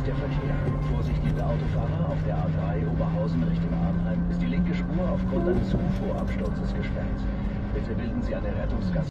ist der Verkehr. Vorsicht, liebe Autofahrer, auf der A3 Oberhausen Richtung Arnheim ist die linke Spur aufgrund eines UFO-Absturzes gesperrt. Bitte bilden Sie eine Rettungsgasse.